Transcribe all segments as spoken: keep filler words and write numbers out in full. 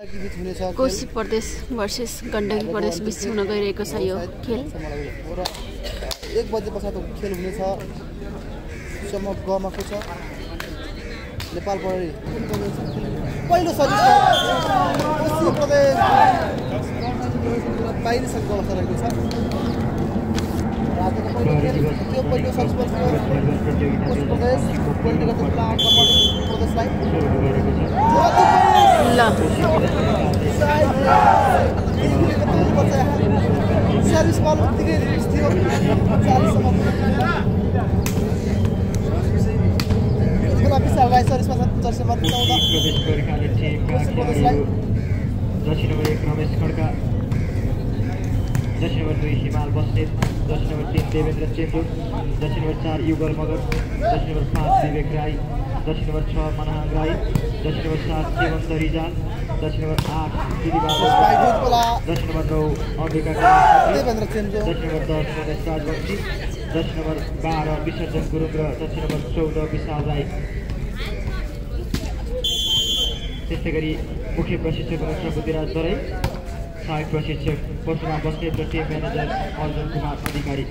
कोशी प्रदेश भर्सेस गण्डकी प्रदेश बीच हुन गइरहेको छ यो खेल। एक बजे पछाडि खेल हुनेछ। सम्म गमा को छ नेपाल प्रहरी पहिलो सर्भिस कोशी प्रदेश बाहिर सक गोल गरेको छ। रातको पहिलो खेल त्यो पहिलो सर्भिस कोशी प्रदेश गोल्डको प्लान प्रदेशलाई ल सर्भिस बल दिगै रिलिज थियो चालीस सम्म विशाल राई सर्भिसमा छ चार सय चौध दक्षिण नम्बर एक रमेश खड्का, दक्षिण नम्बर दुई हिमाल बस्नेत, दक्षिण नम्बर तीन देवेन्द्र चेम्बुर, दक्षिण नम्बर चार युगल मगर, दक्षिण नम्बर पाँच विवेक राई, दक्षिण नम्बर छ मनहाङ राई, दक्षिण नम्बर सात जेवन्त रिजाल, दक्षिण नम्बर आठ गिरिबहादुर, दक्षिण नम्बर नौ अम्बिका देवेन्द्र चेम्बुर, दक्षिण नम्बर दस रमेश राजवंशी, दक्षिण नम्बर बाह्र विसर्जन गुरुङ र दक्षिण नम्बर चौध विशाल राई। त्यस्तै गरी मुख्य प्रशिक्षक हुनुहुन्छ बुद्धिराज दराई, सहायक प्रशिक्षक परशुराम बस्नेत र टिम म्यानेजर अर्जुन कुमार अधिकारी।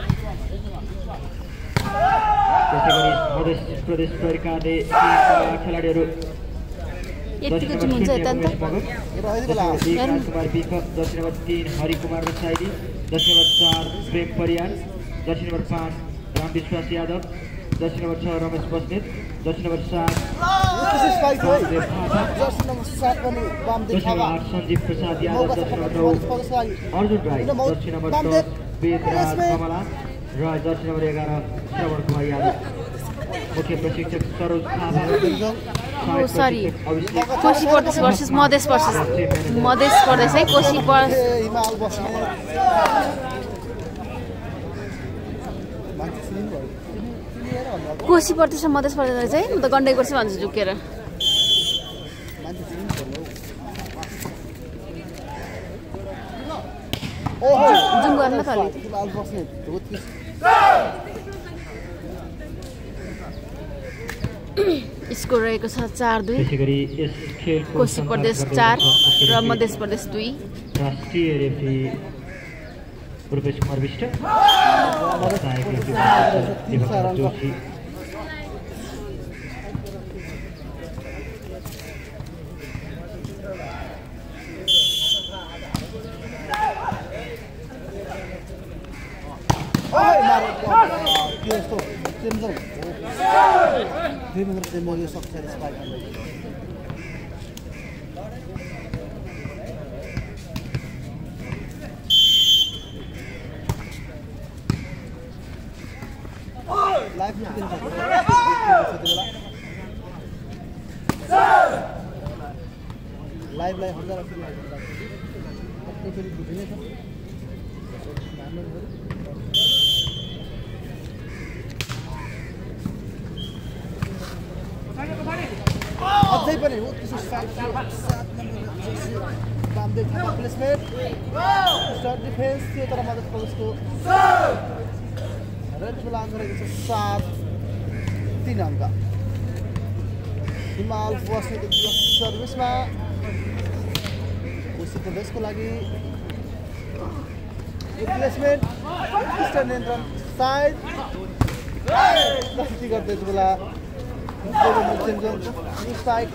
त्यस्तै गरी मध्य प्रदेश प्रहरीकाले खेलाडीहरू दक्षिण नम्बर शून्य उमेश मगर, राजकुमार विक, दक्षिण नम्बर तीन हरिकुमार रसाइली, दक्षिण नम्बर चार प्रेम परियार, दक्षिण नम्बर पाँच रामविश्वास यादव, दक्षिण नम्बर छ रमेश बस्नेत, दक्षिण नम्बर सात आठ सञ्जीव प्रसाद यादव, दक्षिण नम्बर नौ अर्जुन राई, दक्षिण नम्बर दस वेदराज कमला र दक्षिण नम्बर एघार श्रवण कुमार यादव। मुख्य प्रशिक्षक सरोज थापा, सरी कोशी प्रदेश भर्सेस मधेस भर्सेस मधेस प्रदेश है। कोशी कोशी प्रदेश र मधेस प्रदेश चाहिँ म त गण्डकी प्रदेश भन्छु झुकेर। जुम गर्न खाली स्कोर रहेको छ चार दुई। कोशी प्रदेश चार र मध्य प्रदेश दुई। राष्ट्रिय रेफ्री रुपेश कुमार विष्ट, जोशी, देवेन्द्र चेम्बुर यो सक्छ स्पाइक लाइभ किन छ लाइभलाई हजार फेरि बुझ्ने छ। अझै पनि हो त्यसो सात number Bamdev Thapa placement star defence थियो तर मधेस प्रदेशको रेड फुलाङ गरेको छ सात तीन अङ्क। हिमाल बस्नेत सर्भिसमा कोशी प्रदेशको लागि प्लेसमेन्ट स्टार नियन्त्रण साइड गल्ती गर्दै यति बेला स्ट्राइक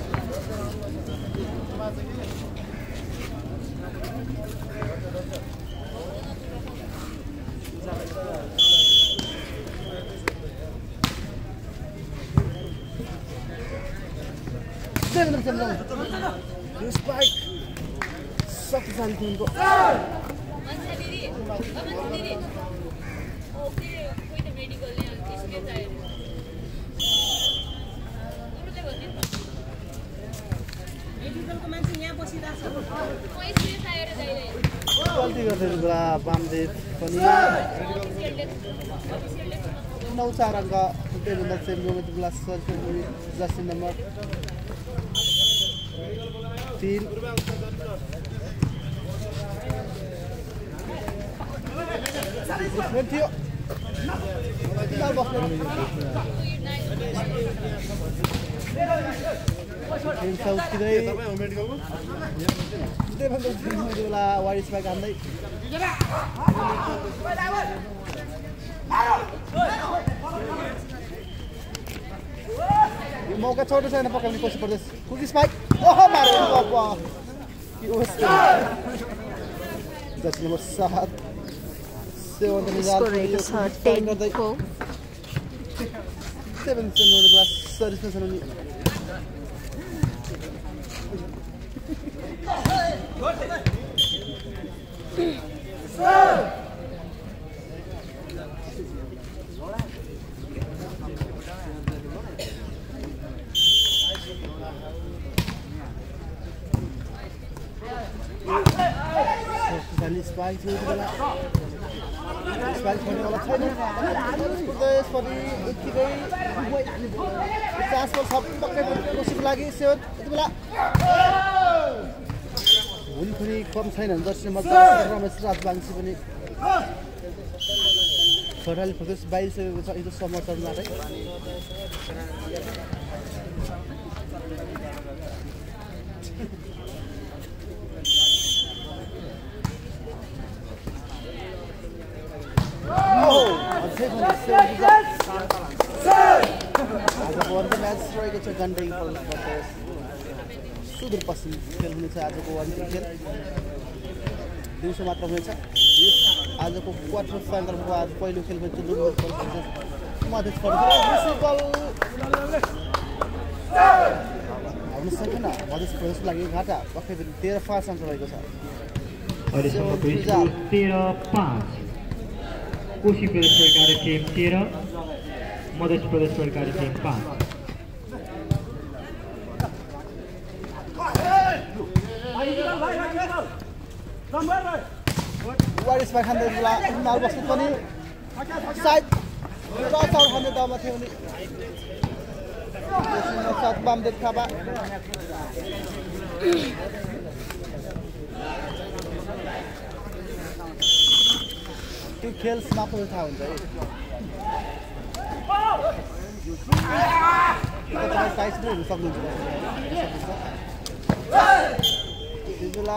देवेन्द्र चेम्बुर स्ट्राइक शक्तिशाली टिमको गल्ती गर्दै बेला बामदेव पनि नौ चार अङ्क देवेन्द्र चेम्बुर यति बेला जर्सी नम्बर तीन थियो Defense out today. Defense out today. Bola Waris back on day. मौका छोटो छैन पकाउने कोसिस गर्दैछ कुकी स्पाइक ओहो मारे बाबा के होस् जति नम्बर सात सेवन द रिजल्ट गर्दै सेवन सेवन ग्लास सर्भिस छ नि Spike to the Spike for the China. This for the it's as for some pocket possible like seven. One pretty come sign and just from a strap bank. Fertile for this bias is a somewhat automatic. सुदूर पश्चिम खेल हुनेछ आजको अन्तिम खेल दिउँसो मात्र हुनेछ आजको क्वार्टर फाइनलको आज पहिलो खेलमा जुन मधेस प्रिन्सिपल आउन सकेन मधेस प्रदेशको लागि घाटा पक्कै पनि तेह्र पाँच अङ्क रहेको छ तेह्र पाँच कोशी प्रदेश सरकारी टिम तेह्र मधेस प्रदेश सरकारी टिम पाँच वारिसमा खाँदै बेला माल बस्नु पनि सायद टच आउट खाने दाउमा थियो नि सात बामदेव थापा त्यो खेल समाप्त हुँदा थाहा हुन्छ है तपाईँ साइज पनि हुन सक्नुहुन्छ त्यो बेला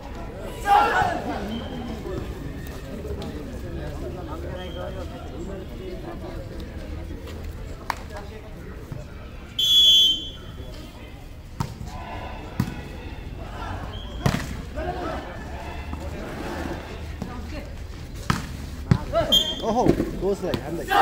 Oh, goes like I'm like.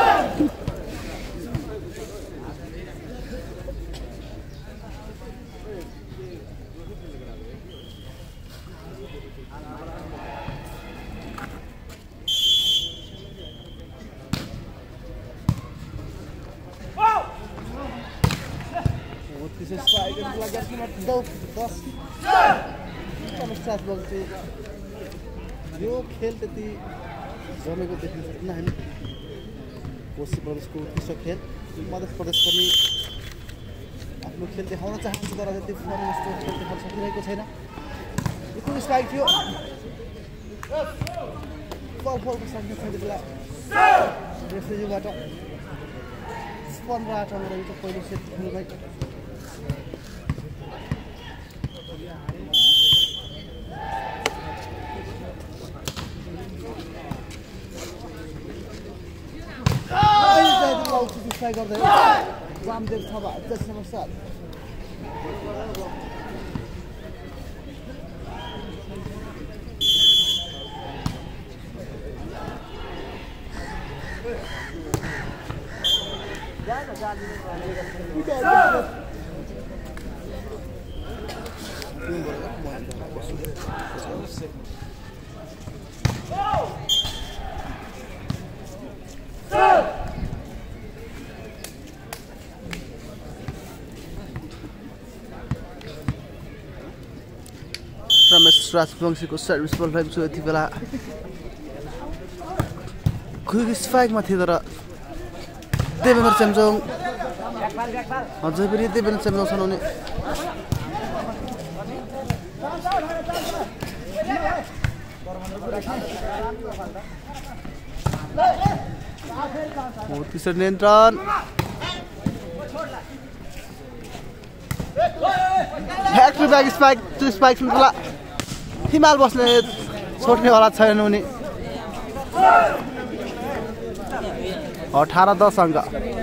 What is this fight? It's like that's not dope. That's. I'm sad about it. You killed the. जमेको देख्न सक्दैन हामी कोशी प्रदेशको उत्कृष्ट खेल मध्य प्रदेश पनि आफ्नो खेल देखाउन चाहन्छ तर जति फर्मस्तो खेल देखाउन सकिरहेको छैन यो स्ट्राइक थियो बल बलको साथमा खेल्ने बेला रेफ्रीबाट पन्ध्र आठ रन रहेको पहिलो सेट खेलमै try गर्दै वामदेव थापा दस नम्बर सात रमेश राजवंशीको सर्भिस बल फाइभ थियो यति बेला क्विक स्ट्राइकमा थियो तर देवेन्द्र चेम्जोङ अझै पनि देवेन्द्र चेम्जोङ छन् भने त्यसरी नियन्त्रण फ्याक्ट्री ब्याग स्पाइक त्यो स्पाइक बेला हिमाल बस्ने छोड्नेवाला छैन उनी अठार दस अङ्क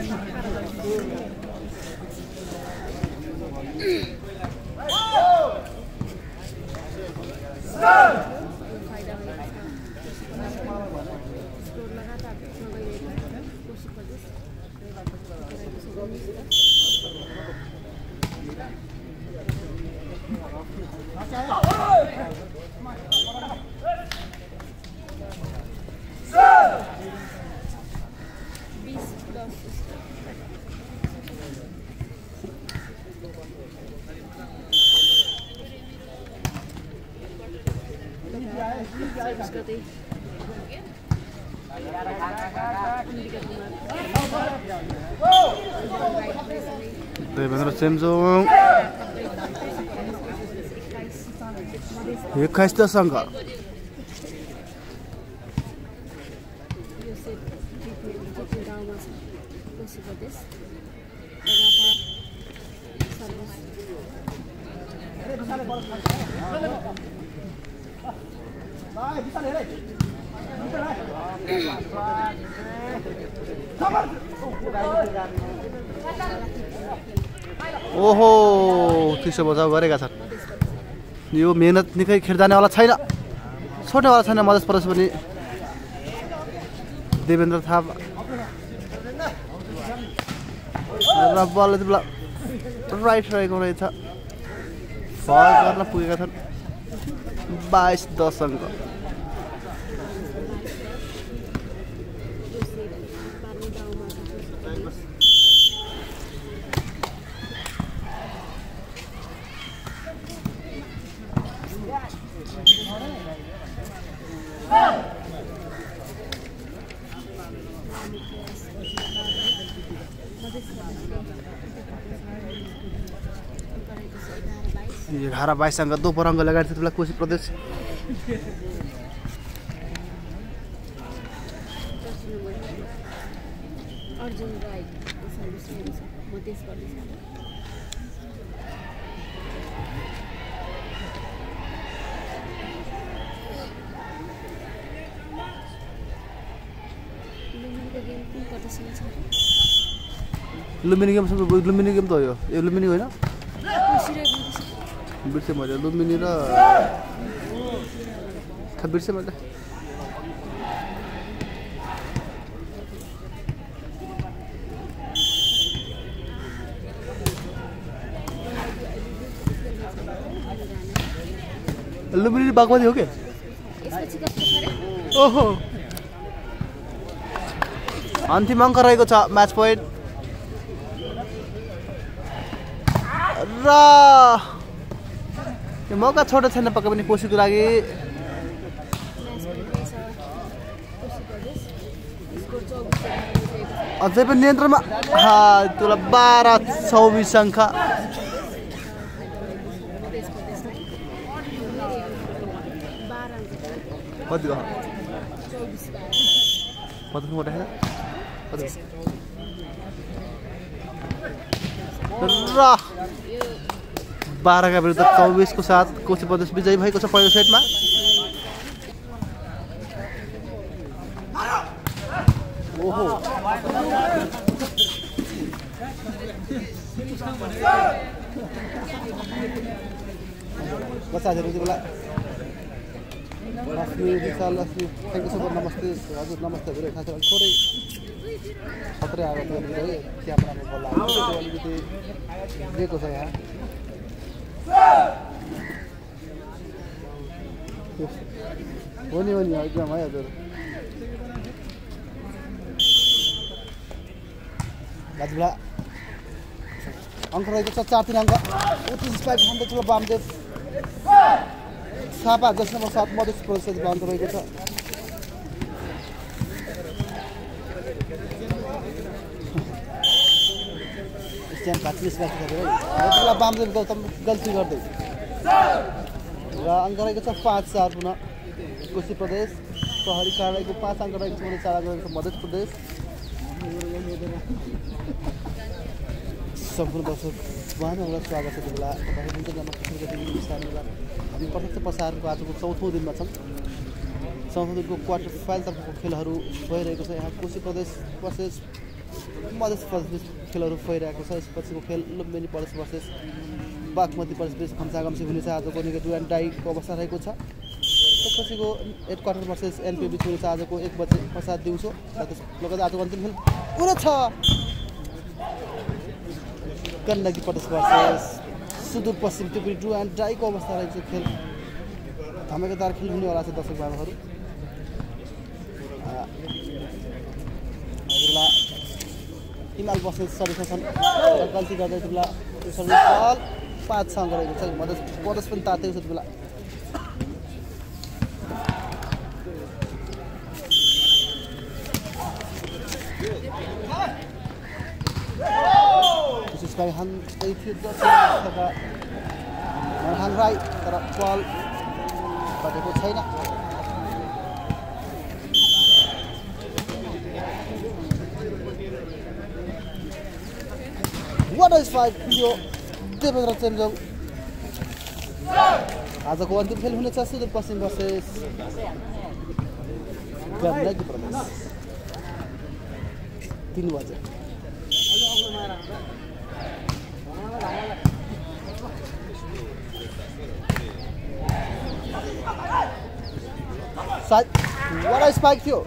देवेन्द्र चेम्जोङ एक्काइस दस अङ्क ओहो त्यसो बचाउ गरेका छन् यो मेहनत निकै खेर जानेवाला छैन छोड्नेवाला छैन मधेस प्रदेश पनि देवेन्द्र थापा र बल राइट रहेको रहेछ फल गर्न पुगेका छन् बाइस दस अङ्क एघार बाइस अङ्क दोपर अङ्क लगाएर त्यति बेला कोशी प्रदेश अर्जुन राई मधेस प्रदेश लुम्बिनी गेम लुम्बिनी गेम त हो यो यो लुम्बिनी होइन बिर्सेँ मैले लुम्बिनी र बिर्सेँ मैले लुम्बिनी बागमती हो क्या ओहो अन्तिम अङ्क रहेको छ म्याच पोइन्ट र यो मौका छोटो छैन पक्कै पनि कोशीको लागि अझै पनि नियन्त्रणमा त्यसलाई बाह्र चौबिस अङ्क कति र बाह्रका विरुद्ध चौबिसको साथ कोशी प्रदेश विजयी भएको छ पहिलो सेटमा ओहो बच्चाहरू यति बेला अस्ति विशाल अस्ति थ्याङ्क यू सो मच नमस्ते हजुर नमस्ते हजुर खास गरी थोरै खतरै आएको थियो अलिकति चिया बनाएको बल्ल अलिकति दिएको छ यहाँ हो नि हो नि एकदम है हजुर दाजुला अङ्क रहेको छ चार तिन अङ्क उत्तिस फाइभ हन्ड्रेड ठुलो बामदेव थापा दस नम्बर सात मधेस प्रदेशको अङ्क रहेको छ बामदेव गौतम गल्ती गर्दै र अङ्क रहेको छ पाँच चार पुनः कोशी प्रदेश प्रहरी कार्यालयको पाँच अङ्क रहेको छ भने चार अङ्क रहेको छ मध्य प्रदेश सम्पूर्ण दर्शक उहाँहरूलाई स्वागत छ बेला तपाईहरु जुन जम्मा कृषिको टिभी स्थानमा हामी प्रत्यक्ष प्रसारणको आजको चौथो दिनमा छौं। चौथो दिनको क्वार्टर फाइनलतर्फको खेलहरू भइरहेको छ। यहाँ कोशी प्रदेश वर्सेस मधेस प्रदेश खेलहरू भइरहेको छ। यसपछिको खेल लुम्बिनी प्रदेश वर्सेस बागमती प्रदेश बीच खम्सागम्सी हुनेछ। आजको निकै डु एन्ड डाईको अवस्था रहेको छ। त्यसपछिको एट क्वार्टर वर्सेस एनपी बीच हुनेछ आजको एक बजे पश्चात दिउँसो। त्यसपछि आजको अन्तिम खेल पुरै छ गण्डकी प्रदेश वर्सेस सुदूरपश्चिम त्रिपुरी डु एन्ड डाईको अवस्था रहेको छ। खेल धमाकेदार खेल हुनेवाला छ दर्शक बाबुहरू। हजुरलाई हिमाल बस्ने सर्भिसमा छन् र गल्ती गर्दै बेला सर्भिस बल पाँच छ गरेको छ। मधेस प्रदेश पनि तातेको छ बेला। By hand, they feel just like a hand right, but a ball, but it was China. What is five? Yo, David Ratzenzo. As a quantum film, who is a student passing versus Gandaki Brothers. Tin was it? Side, what I spike you?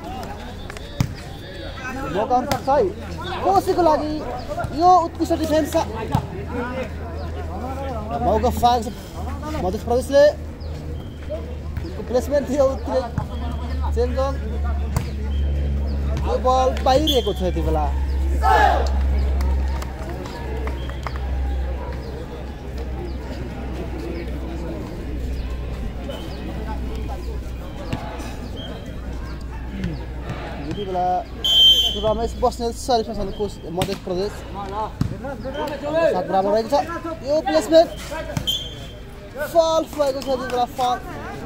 Walk on the side. कोसीको लागि यो उत्कृष्ट defence छ। मौका five मध्य प्रदेशले placement थियो उत्तिकै चेन्जङ यो बल पाइरहेको छ यति बेला। यति बेला रमेश बस्नेल सर्भिसमा छन् कोश मध्य प्रदेश सात बराबर रहेको छ। यो प्लेसमेन्ट फल भएको छ। यति बेला फल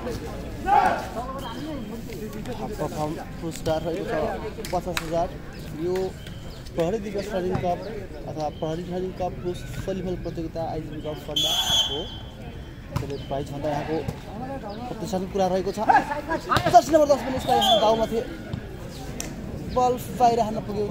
प्रथम पुरस्कार रहेको छ पचास हजार। यो प्रहरी दिवस ट्रेनिङ कप अथवा प्रहरी ट्रेनिङ कप पुरुष भलिबल प्रतियोगिता आइजिबी कप फन्दा हो। त्यसले प्राइज भन्दा यहाँको प्रतिष्ठान पुरा रहेको छ। दस नम्बर दस पनि यसका यहाँ दाउमा थिए। बल बाहिर हान्न पुग्यो।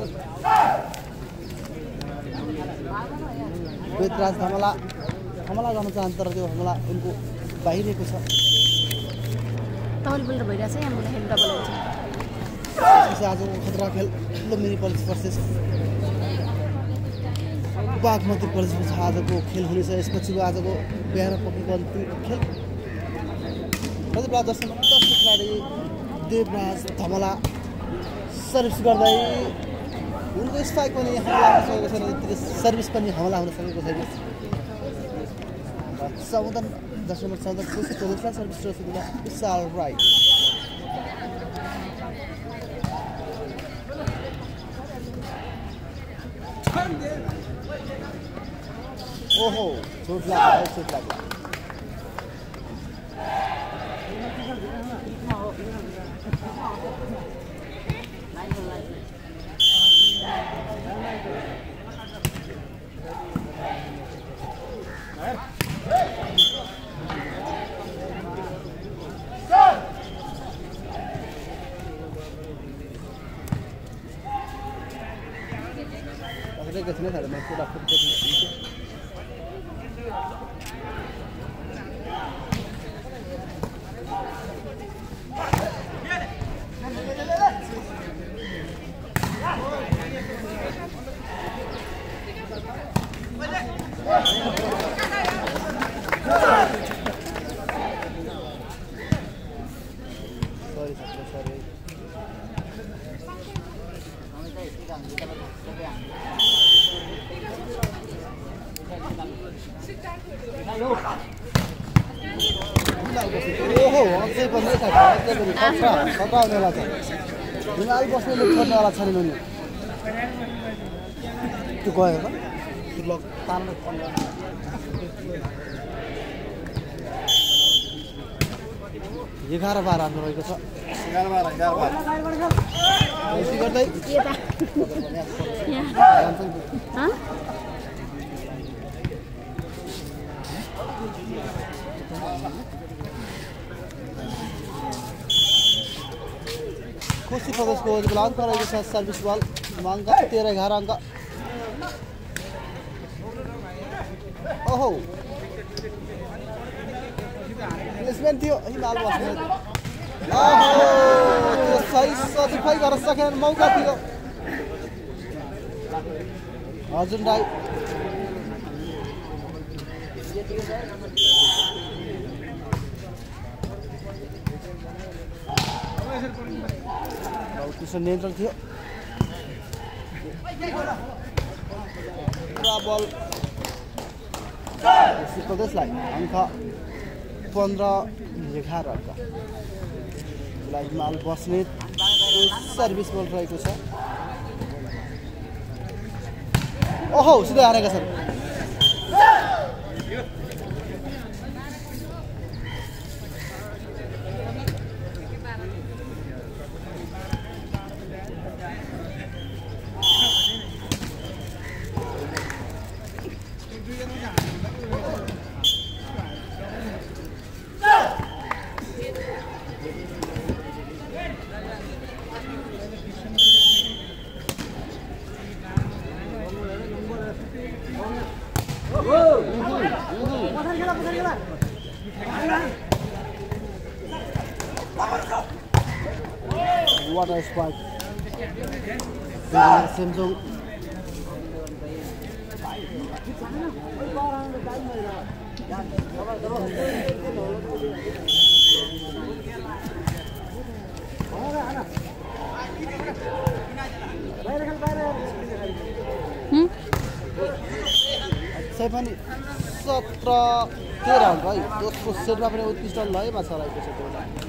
वेदराज हमला हमला गर्न चाहन्छ तर त्यो हमला उनको बाहिरको छ। डबल बोलर भइरहेछ यहाँ मलाई हेड डबल हुन्छ। त्यसपछि आजको खतरा खेल लुम्बिनी प्रदेश वर्सेस बागमती प्रदेश आजको खेल हुनेछ। यसपछिको आजको बिहान पक्रेको अन्तिम खेल कति बेला दस दस खेलाडी देवराज धमला सर्भिस गर्दै उनको स्ट्राइक पनि हमला हुन सकेको छैन। त्यतिकै सर्भिस पनि हमला हुन सकेको छैन। चौध दस नम्बर चौध कोशी प्रदेशलाई सर्भिस रहेको बेला विशाल राई। ओहो चोट लाग्यो चोट लाग्यो। Akhirnya kesini ada masuk dapur ke sini. Sorry, sorry. ओहो अझै पनि छ अझै पनि खतरा खतरा हुनेवाला छ। हिमाल बस्नेले छोड्नेवाला छैन नि। त्यो गयो त ब्लक तान्न एघार बाह्र आफ्नो रहेको छ। एघार बाह्र एघार बाह्र गर्दै कोशी प्रदेशको यति बेला अङ्क रहेको छ सर्भिस बल अङ्क तेह्र एघार अङ्क ओहो प्लेसमेन्ट थियो हिमाल बस्ने ओहो त्यो सही सजिफाइ गर्न सकेन मौका थियो अर्जुन राई कृष्ण नियन्त्रण थियो पुरा बल कोशी प्रदेशलाई अङ्क पन्ध्र एघार अङ्क हिमाल बस्नेत सर्भिस बल रहेको छ ओहो सिधै हारेका छन् What a spike. Samsung. Hmm? Saya pani सत्र तेह्र अङ्क है दोस्रो सेटमा पनि उत्कृष्ट लयमा चलाएको छ त्यो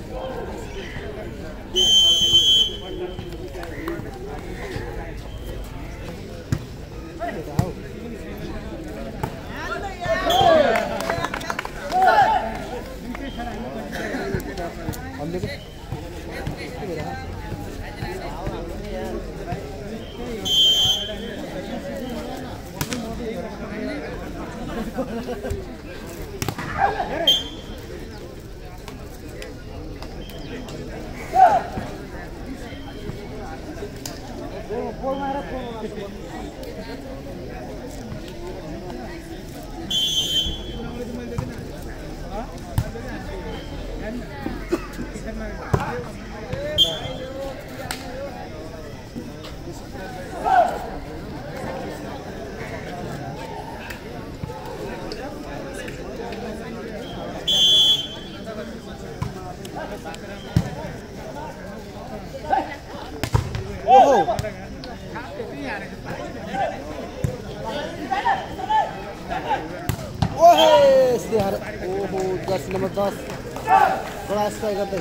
नंबर दस बड़ा स्ट्राइक करते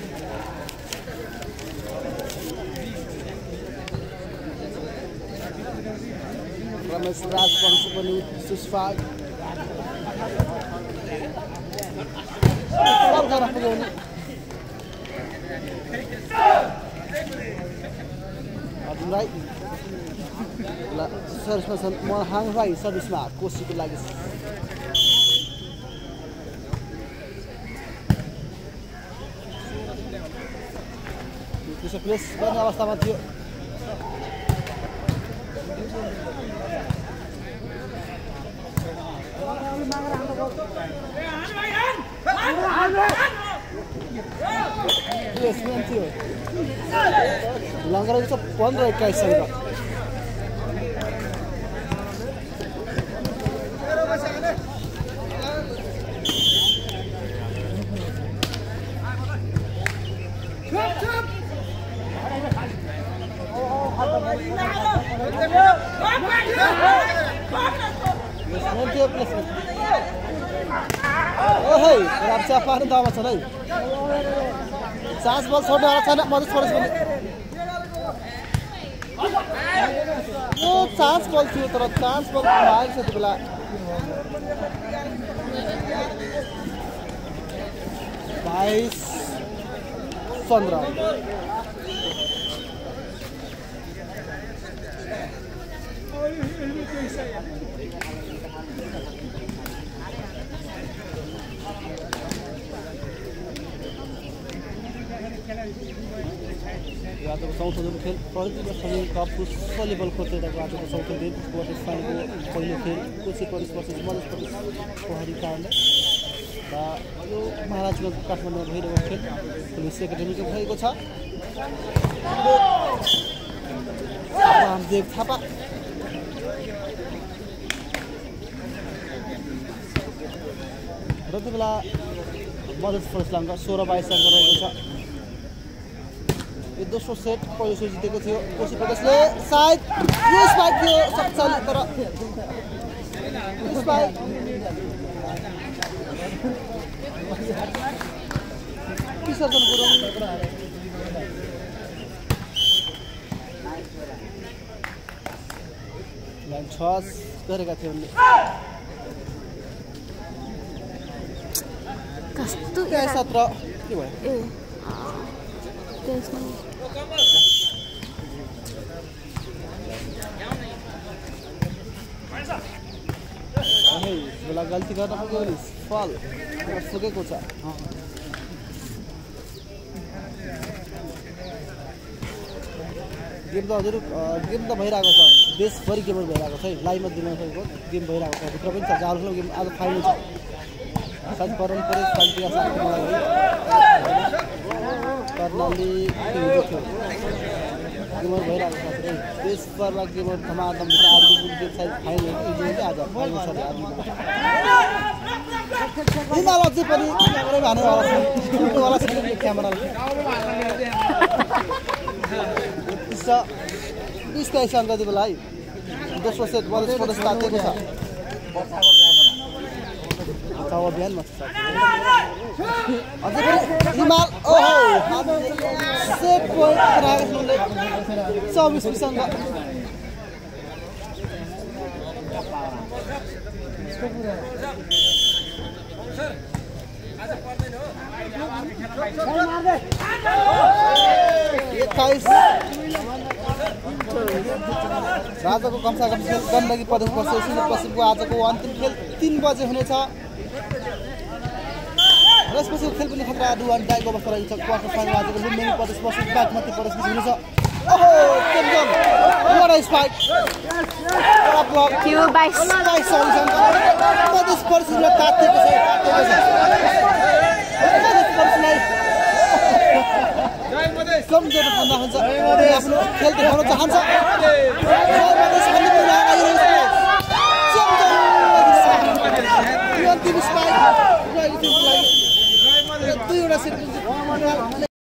रमेश राजवंश पनि सुस्फाग सबजना पुग्यो अर्जुन राई ल सर्भिसमा छन् मनहाङ राई सर्भिसमा कोशीको लागि प्लेस गर्ने अवस्थामा थियो प्लेसमेन्ट थियो लङ्गरेको छ पन्ध्र एक्काइस अङ्क पानी दावा छ है चान्स बल छोड्नेवाला छैन मधेस प्रदेश पनि यो चान्स बल थियो तर चान्स बल आएको छ त्यो बेला बाइस पन्ध्र यो आजको चौथो दिन खेल प्रगति वर्षनी कप पुष्प लेभल प्रतियोगिताको आजको चौथो दिन क्वार्टर फाइनलको पहिलो खेल कोशी प्रदेश वर्सेस मधेस प्रदेश पहाडी कारणले र यो महाराजगञ्ज काठमाडौँमा भइरहेको खेल पुलिस एकाडेमीको भएको छ रामदेव थापा र त्यो बेला मधेस प्रदेशले अङ्क सोह्र बाइस अङ्क रहेको छ यो दोस्रो सेट पहिलो सेट जितेको थियो कोशी प्रदेशले सायद यो स्पाइक थियो शक्तिशाली तर स्पाइक विसर्जन गुरुङ लाइन छस गरेका थिए उनले कस्तो सत्र के भयो ए त्यसमा अनि बेला गल्ती गर्न पुग्यो नि फल पुगेको छ गेम त हजुर गेम त भइरहेको छ देशभरि गेमहरू भइरहेको छ है लाइभमा दिन सकेको गेम भइरहेको छ भित्र पनि छ जालो गेम आज फाइनल छ सायद परम परे शान्ति आशाको लागि कर्णाली हिजो थियो गेमहरू भइरहेको छ है देशभरमा गेमहरू धमाधम भित्र आर्मी गेम सायद फाइनल हिजो कि आज फाइनल छ आर्मी हिमाल अझै पनि क्यामेरै भानेवाला छ उल्टोवाला छ क्यामेरा बिस तेइस अङ्क त्यो बेला है दोस्रो सेट मधेस प्रदेश तातेको छ अभियानमा अझै पनि हिमाल ओहो सेट पोइन्ट राखेकोले चौबिस बिस अङ्क एक्काइस राजाको कमसाकम खेल गण्डकी प्रदेश वर्सेस पश्चिमको आजको अन्तिम खेल तीन बजे हुनेछ र यसपछि खेल पनि खतरा डुवान डाइको अवस्था रहेको छ क्वार्टर फाइनल आजको लुम्बिनी प्रदेश वर्सेस बागमती प्रदेश बिच हुनेछ ओहो च्याम्पियन what a spike एउटा ब्लक थियो बाइस बाइस प्रदेश प्रदेशले तातेको छ तातेको छ प्रदेश प्रदेशलाई कमजोर भन्दा हुन्छ आफ्नो खेल देखाउन चाहन्छ दुईवटा सेट